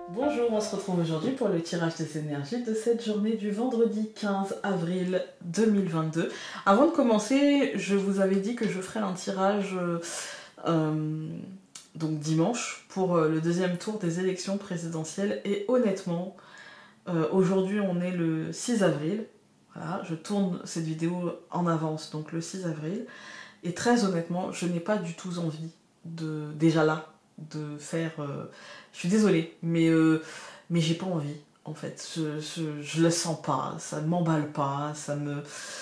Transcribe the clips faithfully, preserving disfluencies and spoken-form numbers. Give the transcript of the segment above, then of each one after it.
Bonjour, on se retrouve aujourd'hui pour le tirage des énergies de cette journée du vendredi quinze avril deux mille vingt-deux. Avant de commencer, je vous avais dit que je ferais un tirage euh, euh, donc dimanche pour euh, le deuxième tour des élections présidentielles et honnêtement, euh, aujourd'hui on est le six avril. Voilà, je tourne cette vidéo en avance, donc le six avril. Et très honnêtement, je n'ai pas du tout envie de, déjà là, de faire... Euh, je suis désolée, mais, euh, mais j'ai pas envie, en fait. Je, je, je le sens pas, ça ne m'emballe pas, ça me...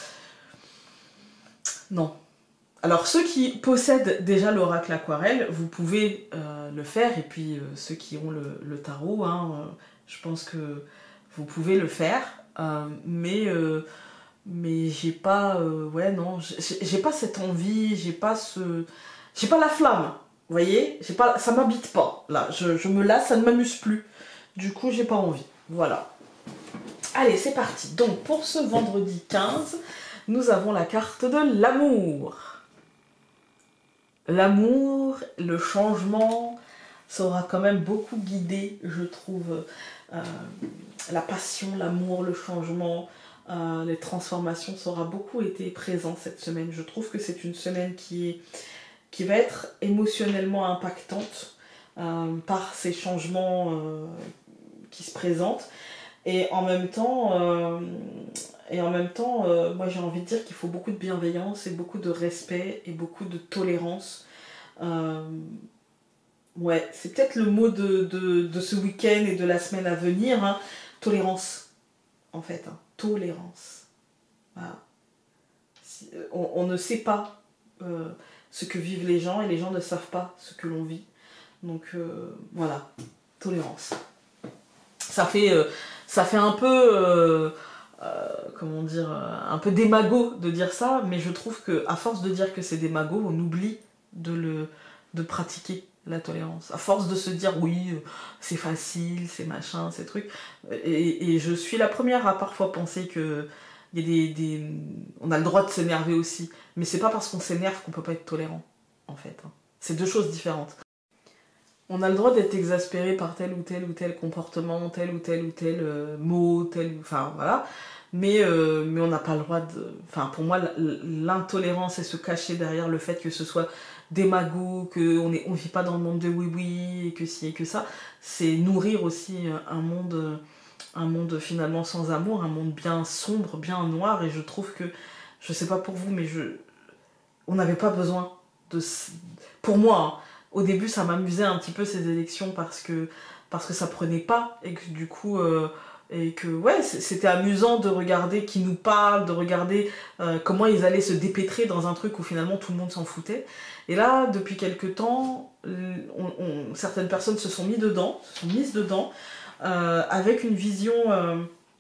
Non. Alors, ceux qui possèdent déjà l'oracle aquarelle, vous pouvez euh, le faire, et puis euh, ceux qui ont le, le tarot, hein, euh, je pense que vous pouvez le faire, euh, mais... Euh, mais j'ai pas euh, ouais non j'ai pas cette envie, j'ai pas ce j'ai pas la flamme, vous voyez, j'ai pas, ça m'habite pas là, je, je me lasse, ça ne m'amuse plus, du coup j'ai pas envie, voilà. Allez, c'est parti. Donc pour ce vendredi quinze, nous avons la carte de l'amour. L'amour, le changement, ça aura quand même beaucoup guidé, je trouve, euh, la passion, l'amour, le changement, euh, les transformations, ça aura beaucoup été présent cette semaine. Je trouve que c'est une semaine qui, est, qui va être émotionnellement impactante euh, par ces changements euh, qui se présentent. Et en même temps, euh, et en même temps euh, moi j'ai envie de dire qu'il faut beaucoup de bienveillance et beaucoup de respect et beaucoup de tolérance. Euh, ouais, c'est peut-être le mot de, de, de ce week-end et de la semaine à venir, hein. Tolérance, en fait, hein. Tolérance. Voilà. Si, on, on ne sait pas euh, ce que vivent les gens et les gens ne savent pas ce que l'on vit. Donc euh, voilà, tolérance. Ça fait, euh, ça fait un peu, euh, euh, comment dire, un peu démago de dire ça, mais je trouve qu'à force de dire que c'est démago, on oublie de, le, de pratiquer la tolérance. À force de se dire oui, c'est facile, c'est machin, c'est truc. Et, et je suis la première à parfois penser que y a des, des... on a le droit de s'énerver aussi. Mais c'est pas parce qu'on s'énerve qu'on peut pas être tolérant, en fait. C'est deux choses différentes. On a le droit d'être exaspéré par tel ou tel ou tel comportement, tel ou tel ou tel euh, mot, tel, enfin voilà. Mais, euh, mais on n'a pas le droit de... Enfin, pour moi, l'intolérance, c'est se cacher derrière le fait que ce soit démago, qu'on ne on vit pas dans le monde de oui-oui, et que ci et que ça. C'est nourrir aussi un monde, un monde finalement sans amour, un monde bien sombre, bien noir. Et je trouve que, je sais pas pour vous, mais je, on n'avait pas besoin de... Pour moi, hein, au début, ça m'amusait un petit peu ces élections parce que, parce que ça prenait pas et que du coup... Euh, et que ouais, c'était amusant de regarder qui nous parle, de regarder euh, comment ils allaient se dépêtrer dans un truc où finalement tout le monde s'en foutait. Et là, depuis quelques temps, on, on, certaines personnes se sont mis dedans, se sont mises dedans, euh, avec une vision, euh,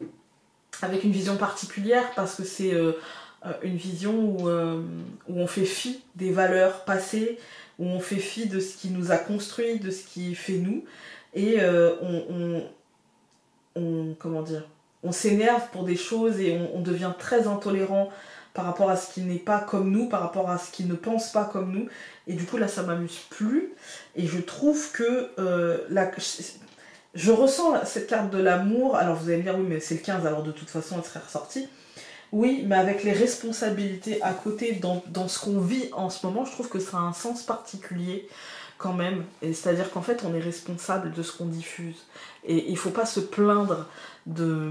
avec une vision particulière parce que c'est euh, une vision où, euh, où on fait fi des valeurs passées, où on fait fi de ce qui nous a construit, de ce qui fait nous, et euh, on, on on, comment dire, on s'énerve pour des choses et on, on devient très intolérant par rapport à ce qui n'est pas comme nous, par rapport à ce qui ne pense pas comme nous. Et du coup, là, ça m'amuse plus. Et je trouve que euh, la, je ressens cette carte de l'amour. Alors, vous allez me dire, oui, mais c'est le quinze, alors de toute façon, elle serait ressortie. Oui, mais avec les responsabilités à côté dans, dans ce qu'on vit en ce moment, je trouve que ça a un sens particulier quand même. C'est-à-dire qu'en fait, on est responsable de ce qu'on diffuse. Et il ne faut pas se plaindre de,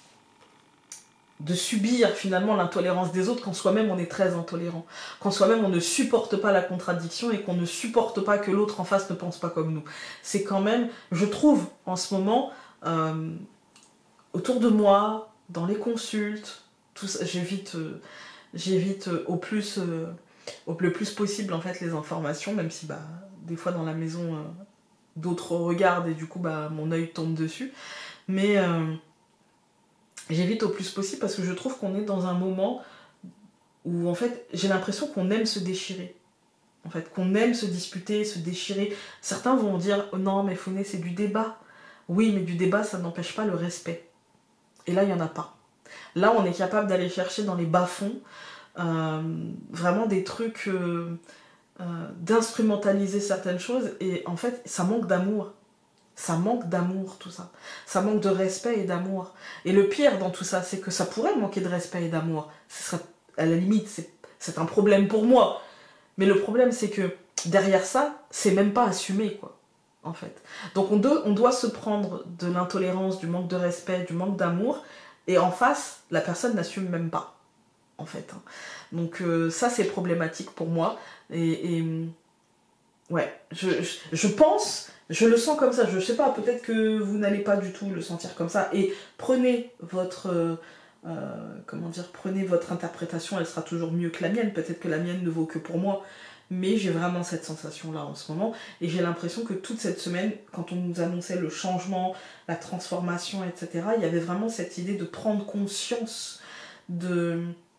de subir finalement l'intolérance des autres quand soi-même on est très intolérant. Quand soi-même on ne supporte pas la contradiction et qu'on ne supporte pas que l'autre en face ne pense pas comme nous. C'est quand même, je trouve, en ce moment, euh, autour de moi, dans les consultes, j'évite euh, j'évite euh, au plus euh, au le plus possible en fait les informations, même si bah des fois dans la maison euh, d'autres regardent et du coup bah mon œil tombe dessus, mais euh, j'évite au plus possible parce que je trouve qu'on est dans un moment où en fait j'ai l'impression qu'on aime se déchirer, en fait qu'on aime se disputer, se déchirer. Certains vont dire oh non mais Founé c'est du débat, oui mais du débat ça n'empêche pas le respect, et là il n'y en a pas. Là on est capable d'aller chercher dans les bas-fonds euh, vraiment des trucs euh, euh, d'instrumentaliser certaines choses, et en fait ça manque d'amour. Ça manque d'amour, tout ça. Ça manque de respect et d'amour. Et le pire dans tout ça, c'est que ça pourrait manquer de respect et d'amour. Ce serait, à la limite, c'est un problème pour moi. Mais le problème, c'est que derrière ça, c'est même pas assumé, quoi, en fait. Donc on, do, on doit se prendre de l'intolérance, du manque de respect, du manque d'amour, et en face, la personne n'assume même pas, en fait. Donc euh, ça, c'est problématique pour moi. Et, et ouais, je, je, je pense, je le sens comme ça. Je sais pas, peut-être que vous n'allez pas du tout le sentir comme ça. Et prenez votre... Euh, euh, comment dire, prenez votre interprétation, elle sera toujours mieux que la mienne. Peut-être que la mienne ne vaut que pour moi. Mais j'ai vraiment cette sensation-là en ce moment. Et j'ai l'impression que toute cette semaine, quand on nous annonçait le changement, la transformation, et cetera, il y avait vraiment cette idée de prendre conscience de,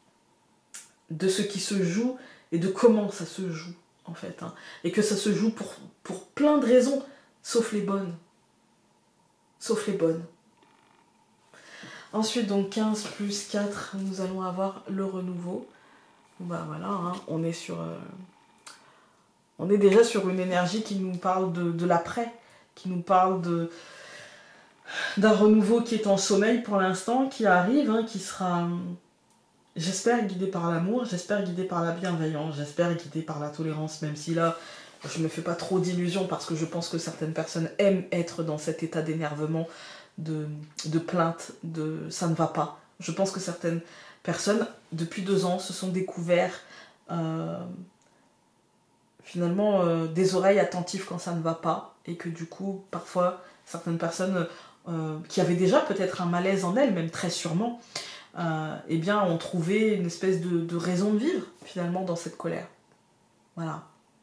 de ce qui se joue et de comment ça se joue, en fait. Hein. Et que ça se joue pour, pour plein de raisons, sauf les bonnes. Sauf les bonnes. Ensuite, donc quinze plus quatre, nous allons avoir le renouveau. Bah voilà, hein, on est sur... Euh, on est déjà sur une énergie qui nous parle de, de l'après, qui nous parle de d'un renouveau qui est en sommeil pour l'instant, qui arrive, hein, qui sera, j'espère, guidé par l'amour, j'espère guidé par la bienveillance, j'espère guidé par la tolérance, même si là, je me fais pas trop d'illusions parce que je pense que certaines personnes aiment être dans cet état d'énervement, de, de plainte, de ça ne va pas. Je pense que certaines personnes, depuis deux ans, se sont découverts euh, finalement euh, des oreilles attentives quand ça ne va pas, et que du coup, parfois, certaines personnes euh, qui avaient déjà peut-être un malaise en elles, même très sûrement, euh, eh bien, ont trouvé une espèce de, de raison de vivre, finalement, dans cette colère. Voilà.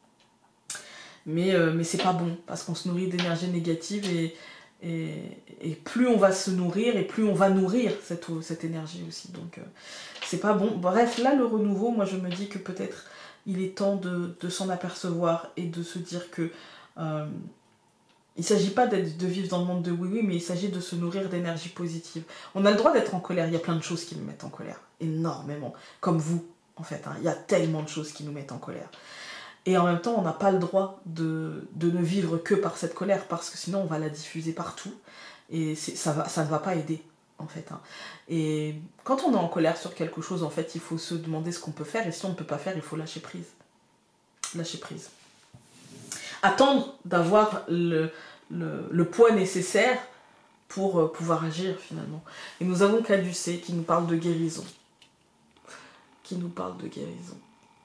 Mais, euh, mais c'est pas bon, parce qu'on se nourrit d'énergie négative, et, et, et plus on va se nourrir, et plus on va nourrir cette, cette énergie aussi. Donc, euh, c'est pas bon. Bref, là, le renouveau, moi, je me dis que peut-être il est temps de, de s'en apercevoir et de se dire que euh, il ne s'agit pas de vivre dans le monde de oui-oui, mais il s'agit de se nourrir d'énergie positive. On a le droit d'être en colère, il y a plein de choses qui nous mettent en colère, énormément, comme vous, en fait. Hein. Il y a tellement de choses qui nous mettent en colère. Et en même temps, on n'a pas le droit de, de ne vivre que par cette colère, parce que sinon on va la diffuser partout, et ça, va, ça ne va pas aider. En fait, hein. Et quand on est en colère sur quelque chose, en fait, il faut se demander ce qu'on peut faire, et si on ne peut pas faire, il faut lâcher prise. Lâcher prise. Attendre d'avoir le, le, le poids nécessaire pour pouvoir agir, finalement. Et nous avons Caducée qui nous parle de guérison. Qui nous parle de guérison.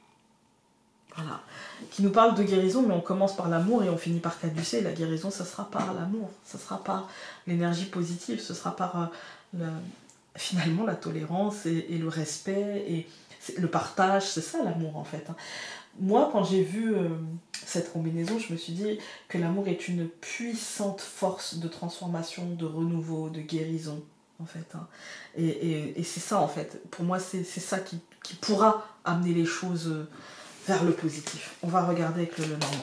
Voilà. Qui nous parle de guérison, mais on commence par l'amour et on finit par Caducée. La guérison, ça sera par l'amour, ça sera par l'énergie positive, ce sera par... Euh, Le, finalement la tolérance et, et le respect et le partage, c'est ça l'amour en fait. Moi quand j'ai vu euh, cette combinaison, je me suis dit que l'amour est une puissante force de transformation, de renouveau, de guérison en fait. Hein. Et, et, et c'est ça en fait, pour moi c'est ça qui, qui pourra amener les choses vers le positif. On va regarder avec le Lenormand.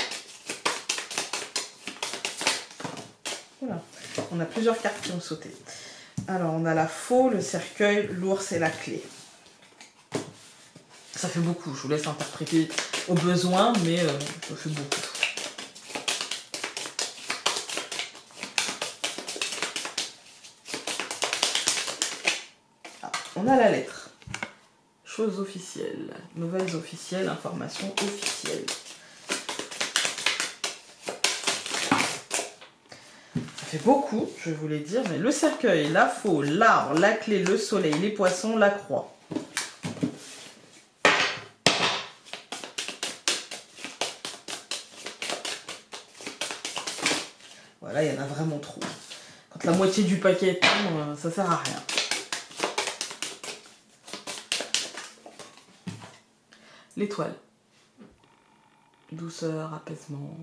Voilà, on a plusieurs cartes qui ont sauté. Alors, on a la faux, le cercueil, l'ours et la clé. Ça fait beaucoup, je vous laisse interpréter au besoin, mais euh, ça fait beaucoup. Ah, on a la lettre. Choses officielles, nouvelles officielles, informations officielles. Ça fait beaucoup, je voulais dire, mais le cercueil, la faux, l'arbre, la clé, le soleil, les poissons, la croix. Voilà, il y en a vraiment trop. Quand la moitié du paquet tombe, ça sert à rien. L'étoile. Douceur, apaisement.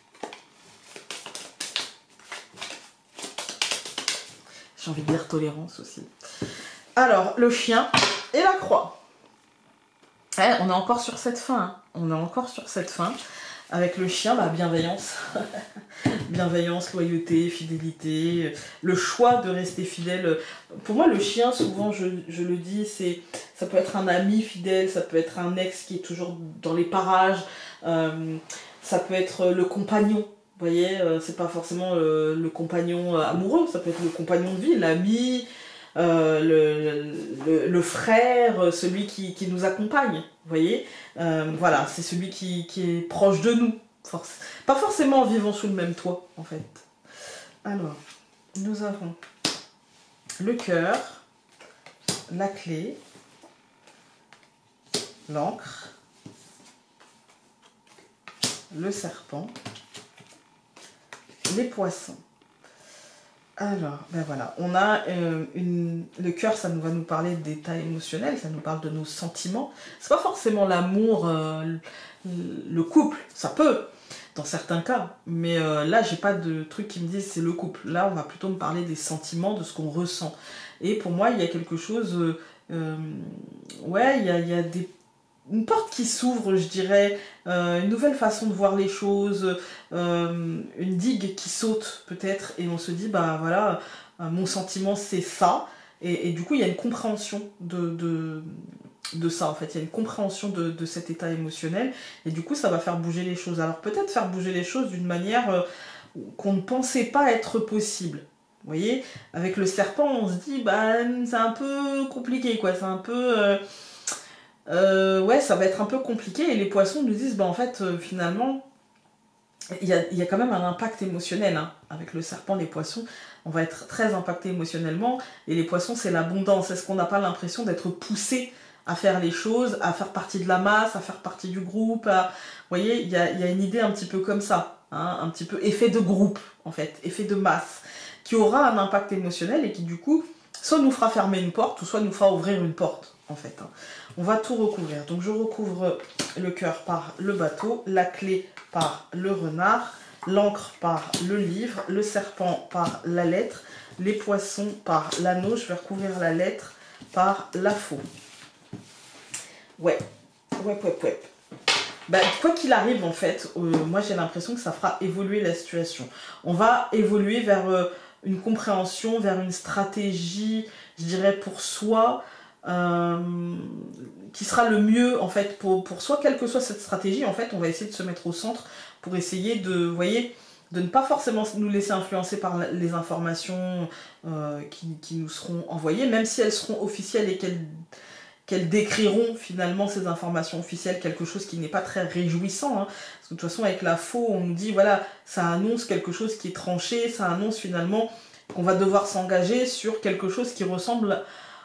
J'ai envie de dire tolérance aussi. Alors, le chien et la croix. Eh, on est encore sur cette fin. Hein. On est encore sur cette fin. Avec le chien, bah, bienveillance. Bienveillance, loyauté, fidélité. Le choix de rester fidèle. Pour moi, le chien, souvent, je, je le dis, c'est, ça peut être un ami fidèle, ça peut être un ex qui est toujours dans les parages. Euh, ça peut être le compagnon. Vous voyez, euh, c'est pas forcément le, le compagnon amoureux, ça peut être le compagnon de vie, l'ami, euh, le, le, le frère, celui qui, qui nous accompagne. Vous voyez, euh, voilà, c'est celui qui, qui est proche de nous. Forc- pas forcément en vivant sous le même toit, en fait. Alors, nous avons le cœur, la clé, l'encre, le serpent, les poissons. Alors, ben voilà, on a euh, une... le cœur, ça nous va nous parler d'état émotionnel, ça nous parle de nos sentiments. C'est pas forcément l'amour, euh, le couple, ça peut, dans certains cas. Mais euh, là, j'ai pas de truc qui me disent c'est le couple. Là, on va plutôt me parler des sentiments, de ce qu'on ressent. Et pour moi, il y a quelque chose... Euh, euh, ouais, il y a, il y a des... une porte qui s'ouvre, je dirais, euh, une nouvelle façon de voir les choses, euh, une digue qui saute peut-être, et on se dit, bah voilà, euh, mon sentiment c'est ça, et, et du coup il y a une compréhension de, de, de ça en fait, il y a une compréhension de, de cet état émotionnel, et du coup ça va faire bouger les choses. Alors peut-être faire bouger les choses d'une manière euh, qu'on ne pensait pas être possible. Vous voyez, avec le serpent, on se dit, bah c'est un peu compliqué, quoi, c'est un peu... Euh, Euh, ouais, ça va être un peu compliqué, et les poissons nous disent, bah en fait, euh, finalement, il y a, il y a quand même un impact émotionnel, hein. Avec le serpent, les poissons, on va être très impacté émotionnellement, et les poissons, c'est l'abondance. Est-ce qu'on n'a pas l'impression d'être poussé à faire les choses, à faire partie de la masse, à faire partie du groupe, à... Vous voyez, il y a, il y a une idée un petit peu comme ça, hein, un petit peu effet de groupe, en fait, effet de masse, qui aura un impact émotionnel, et qui, du coup, soit nous fera fermer une porte, ou soit nous fera ouvrir une porte, en fait, hein. On va tout recouvrir. Donc je recouvre le cœur par le bateau, la clé par le renard, l'encre par le livre, le serpent par la lettre, les poissons par l'anneau. Je vais recouvrir la lettre par la faux. Ouais, ouais, ouais, ouais. Bah, quoi qu'il arrive, en fait, euh, moi j'ai l'impression que ça fera évoluer la situation. On va évoluer vers euh, une compréhension, vers une stratégie, je dirais, pour soi, euh, qui sera le mieux, en fait, pour, pour soi, quelle que soit cette stratégie. En fait, on va essayer de se mettre au centre pour essayer de, vous voyez, de ne pas forcément nous laisser influencer par les informations euh, qui, qui nous seront envoyées, même si elles seront officielles et qu'elles... qu'elles décriront finalement ces informations officielles, quelque chose qui n'est pas très réjouissant, hein. Parce que de toute façon avec la faux on nous dit voilà, ça annonce quelque chose qui est tranché, ça annonce finalement qu'on va devoir s'engager sur quelque chose qui ressemble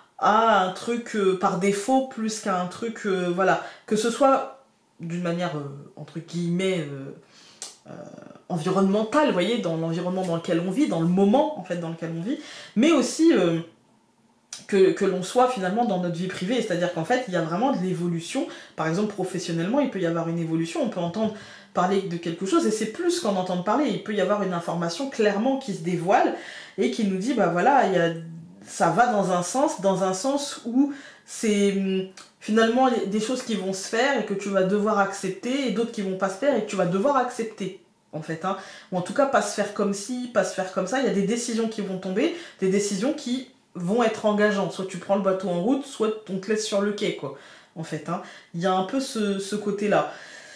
à un truc euh, par défaut plus qu'à un truc, euh, voilà, que ce soit d'une manière euh, entre guillemets euh, euh, environnementale, vous voyez, dans l'environnement dans lequel on vit, dans le moment en fait dans lequel on vit, mais aussi euh, que, que l'on soit finalement dans notre vie privée, c'est-à-dire qu'en fait il y a vraiment de l'évolution. Par exemple professionnellement il peut y avoir une évolution, on peut entendre parler de quelque chose et c'est plus qu'en entendre parler, il peut y avoir une information clairement qui se dévoile et qui nous dit bah voilà, il y a, ça va dans un sens, dans un sens où c'est finalement des choses qui vont se faire et que tu vas devoir accepter et d'autres qui vont pas se faire et que tu vas devoir accepter en fait, hein. Ou en tout cas pas se faire comme ci, pas se faire comme ça, il y a des décisions qui vont tomber, des décisions qui vont être engageantes. Soit tu prends le bateau en route, soit on te laisse sur le quai, quoi. En fait, hein. Il y a un peu ce, ce côté-là.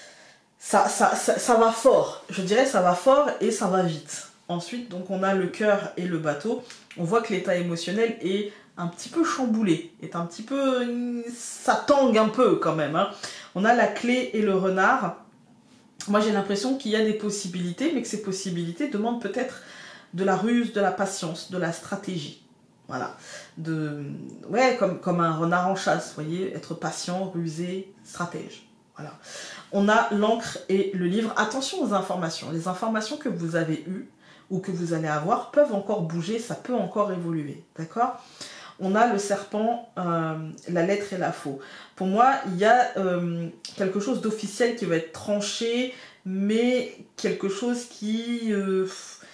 Ça, ça, ça, ça va fort. Je dirais ça va fort et ça va vite. Ensuite, donc on a le cœur et le bateau. On voit que l'état émotionnel est un petit peu chamboulé, est un petit peu... ça tangue un peu quand même, hein. On a la clé et le renard. Moi j'ai l'impression qu'il y a des possibilités, mais que ces possibilités demandent peut-être de la ruse, de la patience, de la stratégie. Voilà, de, ouais, comme, comme un renard en chasse, vous voyez, être patient, rusé, stratège. Voilà. On a l'encre et le livre. Attention aux informations. Les informations que vous avez eues ou que vous allez avoir peuvent encore bouger, ça peut encore évoluer. D'accord ? On a le serpent, euh, la lettre et la faux. Pour moi, il y a euh, quelque chose d'officiel qui va être tranché, mais quelque chose qui... Euh,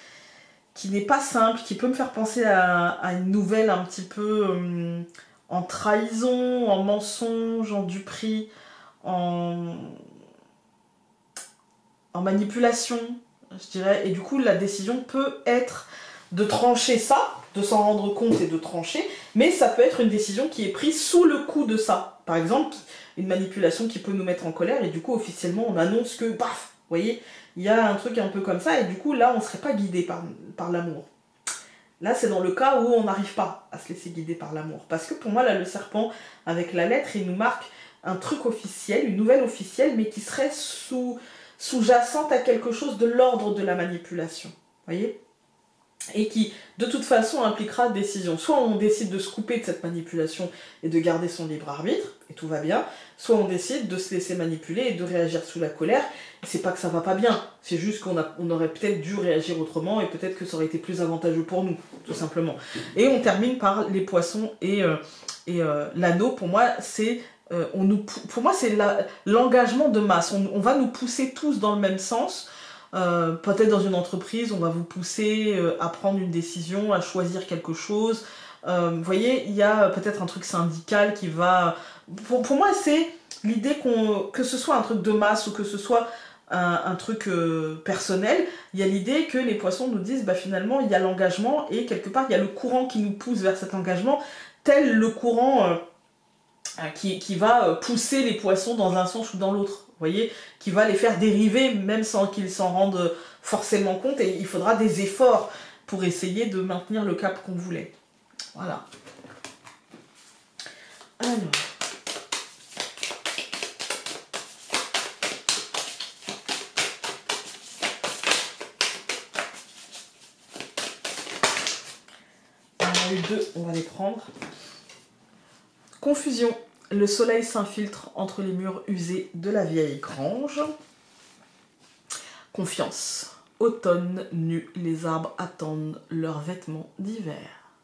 qui n'est pas simple, qui peut me faire penser à, à une nouvelle un petit peu euh, en trahison, en mensonge, en duperie, en, en manipulation, je dirais. Et du coup, la décision peut être de trancher ça, de s'en rendre compte et de trancher, mais ça peut être une décision qui est prise sous le coup de ça. Par exemple, une manipulation qui peut nous mettre en colère, et du coup, officiellement, on annonce que, paf, vous voyez, il y a un truc un peu comme ça, et du coup, là, on ne serait pas guidé par, par l'amour. Là, c'est dans le cas où on n'arrive pas à se laisser guider par l'amour. Parce que pour moi, là, le serpent, avec la lettre, il nous marque un truc officiel, une nouvelle officielle, mais qui serait sous, sous-jacente à quelque chose de l'ordre de la manipulation. Vous voyez ? Et qui, de toute façon, impliquera décision. Soit on décide de se couper de cette manipulation et de garder son libre arbitre, et tout va bien, soit on décide de se laisser manipuler et de réagir sous la colère. Et c'est pas que ça va pas bien, c'est juste qu'on a, on aurait peut-être dû réagir autrement, et peut-être que ça aurait été plus avantageux pour nous, tout simplement. Et on termine par les poissons et, euh, et euh, l'anneau. Pour moi, c'est euh, on nous, pour moi, c'est la, l'engagement de masse. On, on va nous pousser tous dans le même sens. Euh, peut-être dans une entreprise, on va vous pousser euh, à prendre une décision, à choisir quelque chose. Euh, vous voyez, il y a peut-être un truc syndical qui va... Pour, pour moi, c'est l'idée qu'on, que ce soit un truc de masse ou que ce soit un, un truc euh, personnel, il y a l'idée que les poissons nous disent, bah, finalement, il y a l'engagement et quelque part, il y a le courant qui nous pousse vers cet engagement, tel le courant euh, qui, qui va pousser les poissons dans un sens ou dans l'autre. Vous voyez, qui va les faire dériver même sans qu'ils s'en rendent forcément compte, et il faudra des efforts pour essayer de maintenir le cap qu'on voulait. Voilà. Alors. On en a eu deux, on va les prendre. Confusion. Le soleil s'infiltre entre les murs usés de la vieille grange. Confiance. Automne nu, les arbres attendent leurs vêtements d'hiver.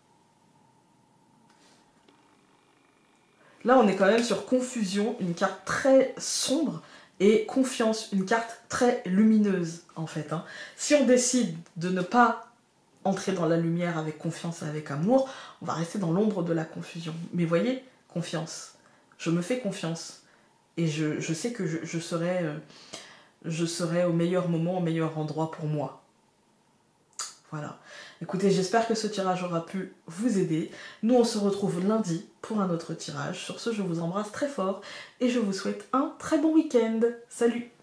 Là, on est quand même sur confusion, une carte très sombre, et confiance, une carte très lumineuse, en fait. Hein. Si on décide de ne pas entrer dans la lumière avec confiance et avec amour, on va rester dans l'ombre de la confusion. Mais voyez, confiance. Je me fais confiance. Et je, je sais que je, je, serai, euh, je serai au meilleur moment, au meilleur endroit pour moi. Voilà. Écoutez, j'espère que ce tirage aura pu vous aider. Nous, on se retrouve lundi pour un autre tirage. Sur ce, je vous embrasse très fort et je vous souhaite un très bon week-end. Salut!